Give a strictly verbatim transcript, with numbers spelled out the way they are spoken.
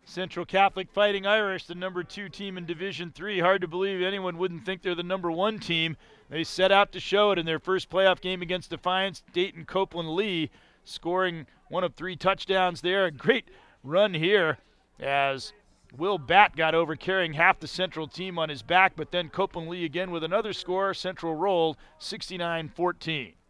Central Catholic Fighting Irish, the number two team in Division three. Hard to believe anyone wouldn't think they're the number one team. They set out to show it in their first playoff game against Defiance. Dayton Copeland Lee scoring one of three touchdowns there. A great run here as Will Batt got over, carrying half the Central team on his back, but then Copeland Lee again with another score. Central rolled sixty-nine fourteen.